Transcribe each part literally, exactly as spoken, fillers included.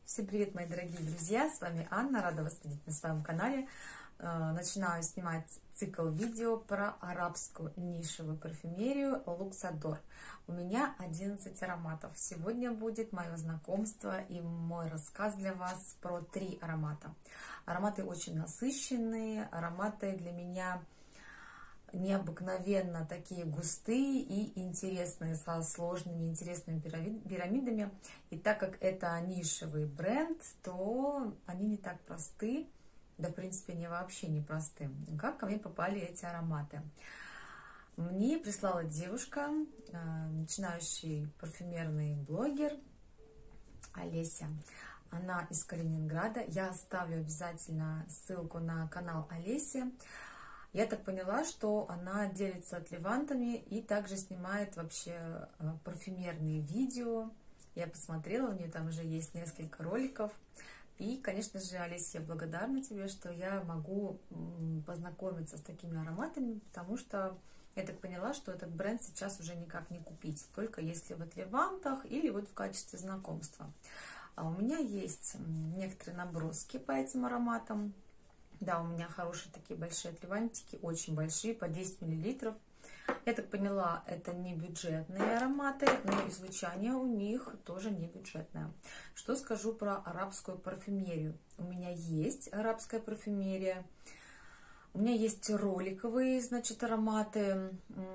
Всем привет, мои дорогие друзья, с вами Анна, рада вас видеть на своем канале. Начинаю снимать цикл видео про арабскую нишевую парфюмерию Luxador. У меня одиннадцать ароматов. Сегодня будет мое знакомство и мой рассказ для вас про три аромата. Ароматы очень насыщенные, ароматы для меня необыкновенно такие густые и интересные, со сложными интересными пирамидами. И так как это нишевый бренд, то они не так просты, да в принципе они вообще не просты. Как ко мне попали эти ароматы? Мне прислала девушка, начинающий парфюмерный блогер Олеся. Она из Калининграда. Я оставлю обязательно ссылку на канал Олеси. Я так поняла, что она делится отливантами и также снимает вообще парфюмерные видео. Я посмотрела, у нее там уже есть несколько роликов. И, конечно же, Олеся, я благодарна тебе, что я могу познакомиться с такими ароматами, потому что я так поняла, что этот бренд сейчас уже никак не купить, только если в отливантах или вот в качестве знакомства. А у меня есть некоторые наброски по этим ароматам. Да, у меня хорошие такие большие отливантики, очень большие, по десять миллилитров. Я так поняла, это не бюджетные ароматы, но и звучание у них тоже не бюджетное. Что скажу про арабскую парфюмерию? У меня есть арабская парфюмерия. У меня есть роликовые, значит, ароматы.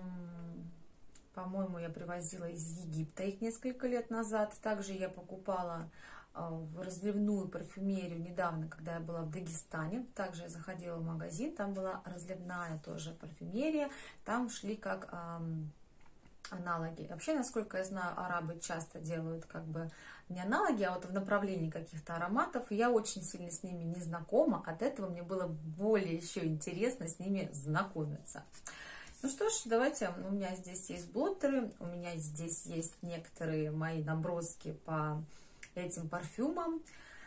По-моему, я привозила из Египта их несколько лет назад. Также я покупала в разливную парфюмерию недавно, когда я была в Дагестане. Также я заходила в магазин, там была разливная тоже парфюмерия. Там шли как эм, аналоги. Вообще, насколько я знаю, арабы часто делают как бы не аналоги, а вот в направлении каких-то ароматов. Я очень сильно с ними не знакома. От этого мне было более еще интересно с ними знакомиться. Ну что ж, давайте, у меня здесь есть блоттеры, у меня здесь есть некоторые мои наброски по этим парфюмам.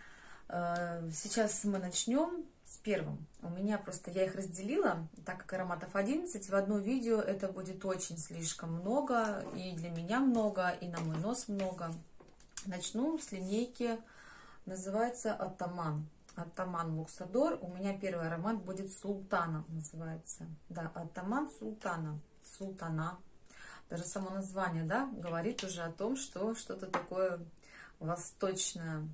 Сейчас мы начнем с первым. У меня просто, я их разделила, так как ароматов одиннадцать, в одно видео это будет очень слишком много, и для меня много, и на мой нос много. Начну с линейки, называется Атаман. Атаман Luxador. У меня первый аромат будет Султана, называется. Да, Атаман Султана. Султана. Даже само название, да, говорит уже о том, что что-то такое восточное.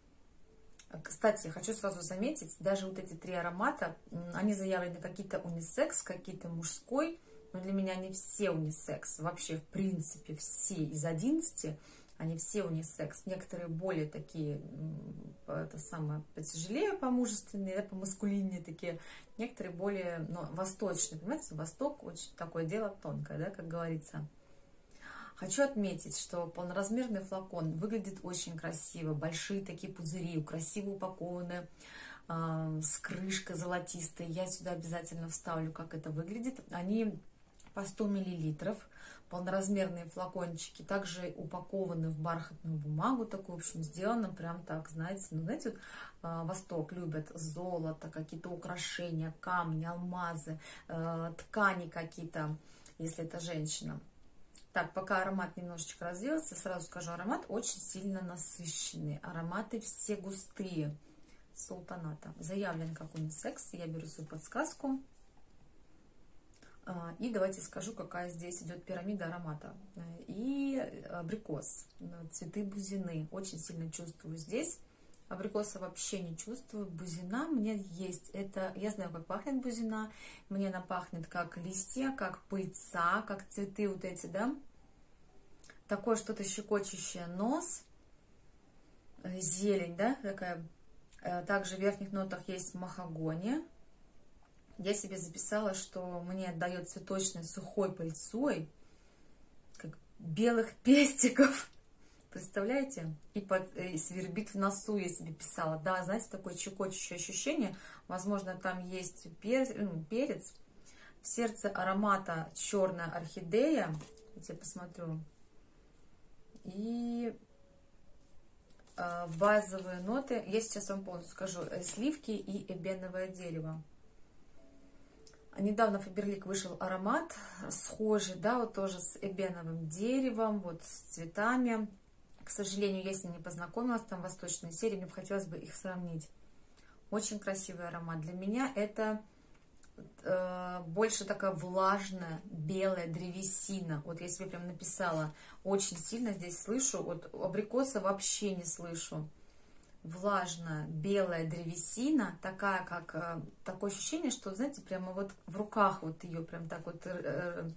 Кстати, хочу сразу заметить, даже вот эти три аромата, они заявлены какие-то унисекс, какие-то мужской, но для меня они все унисекс. Вообще, в принципе, все из одиннадцати, они все унисекс. Некоторые более такие, это самое, потяжелее, по-мужественные, да, по-маскулиннее такие. Некоторые более, ну, восточные. Понимаете, Восток очень такое дело тонкое, да, как говорится. Хочу отметить, что полноразмерный флакон выглядит очень красиво. Большие такие пузыри, красиво упакованы, э, с крышкой золотистой. Я сюда обязательно вставлю, как это выглядит. Они по сто миллилитров. Полноразмерные флакончики также упакованы в бархатную бумагу. Такую, в общем, сделано прям так, знаете. Ну, знаете, вот, э, Восток любят золото, какие-то украшения, камни, алмазы, э, ткани какие-то, если это женщина. Так, пока аромат немножечко развился, сразу скажу, аромат очень сильно насыщенный. Ароматы все густые. Султаната. Заявлен как унисекс. Я беру свою подсказку. И давайте скажу, какая здесь идет пирамида аромата. И абрикос. Цветы бузины. Очень сильно чувствую здесь. Абрикоса вообще не чувствую. Бузина мне есть. Это, я знаю, как пахнет бузина. Мне она пахнет как листья, как пыльца, как цветы вот эти, да. Такое что-то щекочущее нос. Зелень, да, такая. Также в верхних нотах есть махагония. Я себе записала, что мне отдает цветочной сухой пыльцой, как белых пестиков. Представляете? И, под, и свербит в носу, я себе писала. Да, знаете, такое чекочущее ощущение. Возможно, там есть перец, ну, перец. В сердце аромата черная орхидея. Я посмотрю. И э, базовые ноты. Я сейчас вам полностью скажу. Сливки и эбеновое дерево. Недавно Faberlic вышел аромат схожий, да, вот тоже с эбеновым деревом, вот с цветами. К сожалению, я с ним не познакомилась, там восточные серии, мне бы хотелось бы их сравнить. Очень красивый аромат. Для меня это э, больше такая влажная, белая древесина. Вот я себе прям написала, очень сильно здесь слышу, вот абрикоса вообще не слышу. Влажная, белая древесина, такая, как, э, такое ощущение, что, знаете, прямо вот в руках вот ее прям так вот, э, э,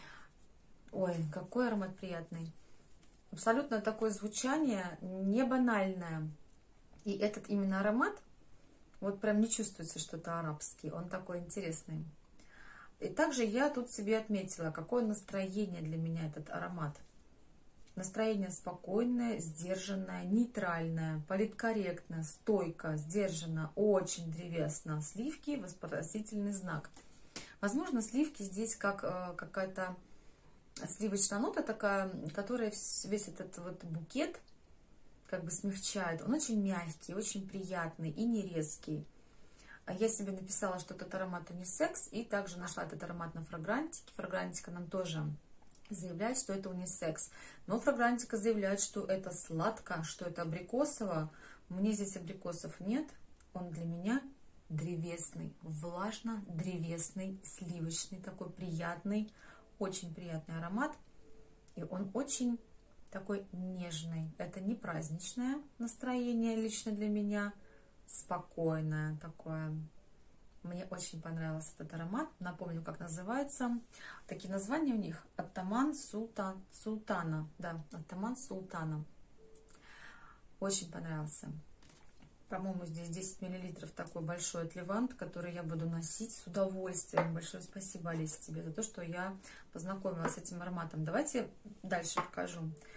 ой, какой аромат приятный. Абсолютно такое звучание, не банальное. И этот именно аромат, вот прям не чувствуется что-то арабский, он такой интересный. И также я тут себе отметила, какое настроение для меня этот аромат. Настроение спокойное, сдержанное, нейтральное, политкорректное, стойко, сдержанно, очень древесно. Сливки, вопросительный знак. Возможно, сливки здесь как э, какая-то сливочная нота такая, которая весь этот вот букет как бы смягчает. Он очень мягкий, очень приятный и не резкий. Я себе написала, что этот аромат унисекс, и также нашла этот аромат на фрагрантике. Фрагрантика нам тоже заявляет, что это унисекс. Но фрагрантика заявляет, что это сладко, что это абрикосово. Мне здесь абрикосов нет. Он для меня древесный, влажно-древесный, сливочный, такой приятный, очень приятный аромат. И он очень такой нежный. Это не праздничное настроение лично для меня, спокойное такое. Мне очень понравился этот аромат. Напомню, как называется. Такие названия у них. Оттаман Султан, Султана. Да, Оттаман Султана. Очень понравился. По-моему, здесь десять миллилитров такой большой от Левант, который я буду носить с удовольствием. Большое спасибо, Олеся, тебе за то, что я познакомилась с этим ароматом. Давайте дальше покажу.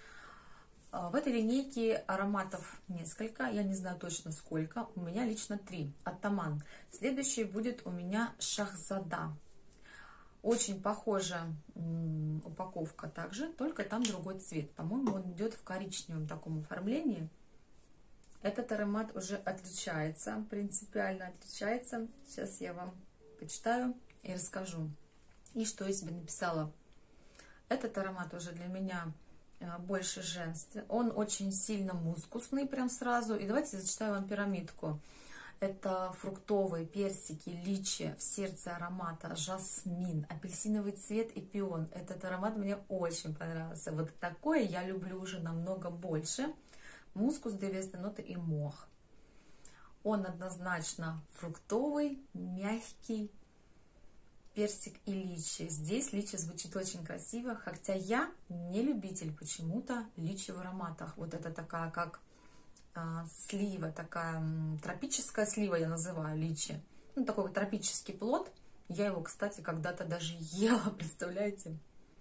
В этой линейке ароматов несколько, я не знаю точно сколько. У меня лично три. Оттаман. Следующий будет у меня Шахзада. Очень похожа упаковка также, только там другой цвет. По-моему, он идет в коричневом таком оформлении. Этот аромат уже отличается, принципиально отличается. Сейчас я вам почитаю и расскажу. И что я себе написала. Этот аромат уже для меня больше женственный. Он очень сильно мускусный прям сразу. И давайте зачитаю вам пирамидку. Это фруктовые персики, личи, в сердце аромата жасмин, апельсиновый цвет и пион. Этот аромат мне очень понравился. Вот такое я люблю уже намного больше. Мускус, древесные ноты и мох. Он однозначно фруктовый, мягкий, персик и личи. Здесь личи звучит очень красиво, хотя я не любитель почему-то личи в ароматах. Вот это такая как а, слива, такая м, тропическая слива я называю личи. Ну, такой вот тропический плод. Я его, кстати, когда-то даже ела, представляете?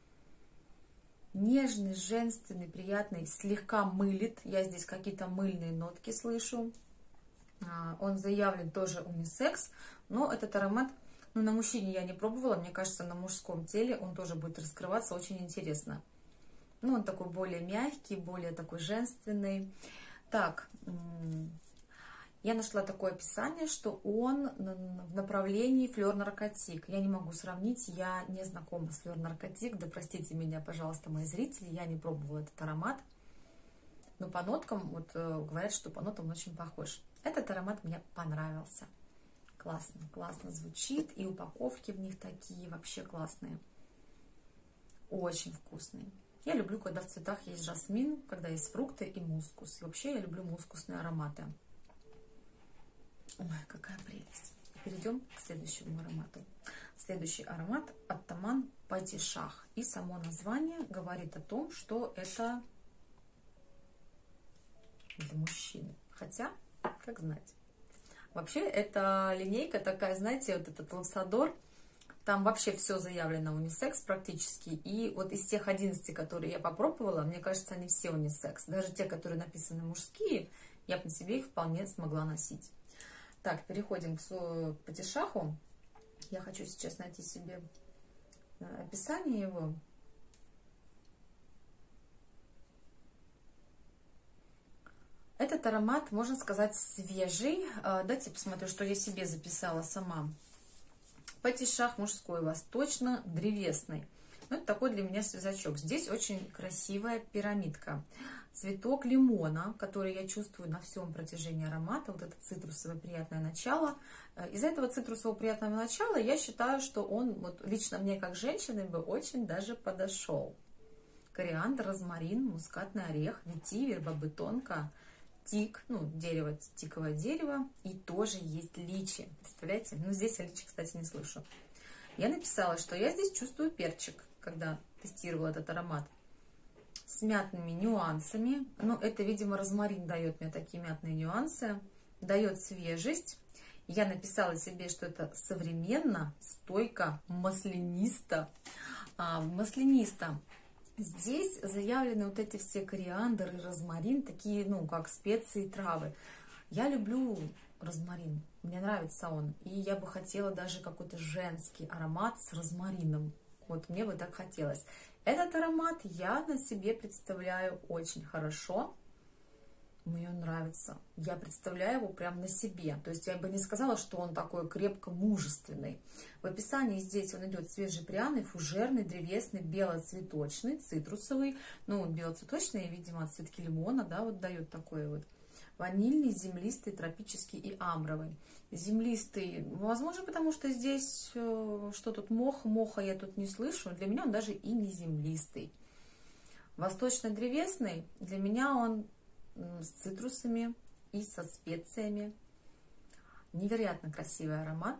Нежный, женственный, приятный, слегка мылит. Я здесь какие-то мыльные нотки слышу. Он заявлен тоже унисекс, но этот аромат, ну, на мужчине я не пробовала. Мне кажется, на мужском теле он тоже будет раскрываться очень интересно. Ну, он такой более мягкий, более такой женственный. Так, я нашла такое описание, что он в направлении флёр-наркотик. Я не могу сравнить, я не знакома с флёр-наркотик. Да простите меня, пожалуйста, мои зрители, я не пробовала этот аромат. Но по ноткам, вот говорят, что по нотам он очень похож. Этот аромат мне понравился. Классно, классно звучит. И упаковки в них такие вообще классные. Очень вкусные. Я люблю, когда в цветах есть жасмин, когда есть фрукты и мускус. И вообще я люблю мускусные ароматы. Ой, какая прелесть. Перейдем к следующему аромату. Следующий аромат Оттаман Падишах. И само название говорит о том, что это для мужчины. Хотя, как знать. Вообще, эта линейка такая, знаете, вот этот лансадор, там вообще все заявлено унисекс практически. И вот из тех одиннадцати, которые я попробовала, мне кажется, они все унисекс. Даже те, которые написаны мужские, я бы на себе их вполне смогла носить. Так, переходим к Падишаху. Я хочу сейчас найти себе описание его. Этот аромат, можно сказать, свежий. Давайте посмотрю, что я себе записала сама. Падишах мужской, восточно-древесный. Ну, это такой для меня связачок. Здесь очень красивая пирамидка. цветок лимона, который я чувствую на всем протяжении аромата, вот это цитрусовое приятное начало. Из-за этого цитрусового приятного начала я считаю, что он вот лично мне как женщине бы очень даже подошел. Кориандр, розмарин, мускатный орех, ветивер, бобы-тонка, тик, ну, дерево, тиковое дерево, и тоже есть личи. Представляете? Ну, здесь я личи, кстати, не слышу. Я написала, что я здесь чувствую перчик, когда тестировала этот аромат. С мятными нюансами. Ну, это, видимо, розмарин дает мне такие мятные нюансы. Дает свежесть. Я написала себе, что это современно, стойко, маслянисто. А, маслянисто. Здесь заявлены вот эти все кориандр и розмарин, такие, ну, как специи, травы. Я люблю розмарин, мне нравится он. И я бы хотела даже какой-то женский аромат с розмарином. Вот мне бы так хотелось. Этот аромат я на себе представляю очень хорошо. Мне он нравится. Я представляю его прям на себе. То есть я бы не сказала, что он такой крепко мужественный. В описании здесь он идет свежий, пряный, фужерный, древесный, белоцветочный, цитрусовый. Ну, белоцветочный, видимо, от цветки лимона, да, вот дает такой вот. Ванильный, землистый, тропический и амбровый. Землистый, возможно, потому что здесь, что тут мох, моха я тут не слышу. Для меня он даже и не землистый. Восточно-древесный, для меня он с цитрусами и со специями. Невероятно красивый аромат.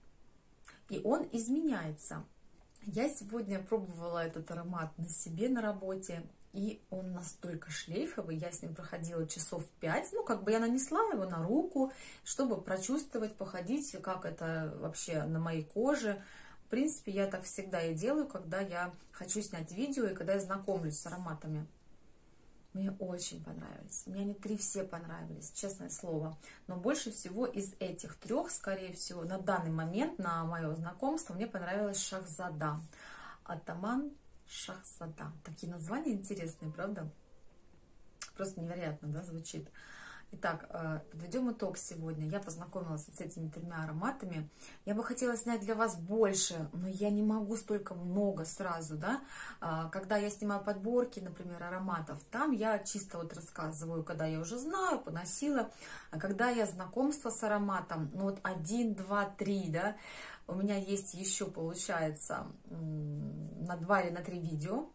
И он изменяется. Я сегодня пробовала этот аромат на себе на работе. И он настолько шлейфовый. Я с ним проходила часов пять. Ну, как бы я нанесла его на руку, чтобы прочувствовать, походить, как это вообще на моей коже. В принципе, я так всегда и делаю, когда я хочу снять видео и когда я знакомлюсь с ароматами. Мне очень понравились. Мне они три все понравились, честное слово. Но больше всего из этих трех, скорее всего, на данный момент, на мое знакомство, мне понравилась Шахзада. Атаман Шахзада. Такие названия интересные, правда? Просто невероятно, да, звучит. Итак, подведем итог сегодня. Я познакомилась с этими тремя ароматами. Я бы хотела снять для вас больше, но я не могу столько много сразу, да. Когда я снимаю подборки, например, ароматов, там я чисто вот рассказываю, когда я уже знаю, поносила. А когда я знакомство с ароматом, ну вот один, два, три, да, у меня есть еще, получается, на два или на три видео.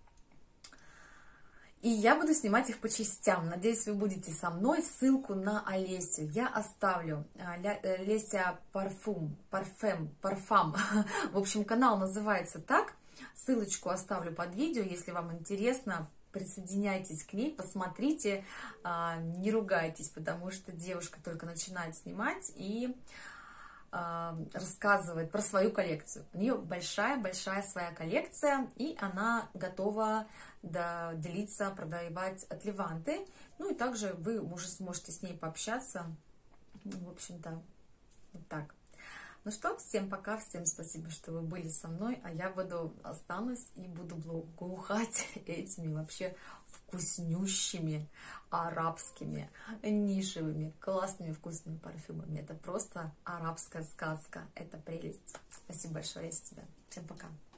И я буду снимать их по частям. Надеюсь, вы будете со мной. Ссылку на Олесю я оставлю. Леся Парфум, Парфем, Парфам. В общем, канал называется так. Ссылочку оставлю под видео, если вам интересно. Присоединяйтесь к ней, посмотрите, не ругайтесь, потому что девушка только начинает снимать и рассказывает про свою коллекцию. У нее большая-большая своя коллекция, и она готова да, делиться, продавать от Леванты. Ну и также вы уже сможете с ней пообщаться. В общем-то, вот так. Ну что, всем пока, всем спасибо, что вы были со мной, а я буду останусь и буду благоухать этими вообще вкуснющими арабскими нишевыми классными вкусными парфюмами. Это просто арабская сказка, это прелесть. Спасибо большое, я тебе. Всем пока.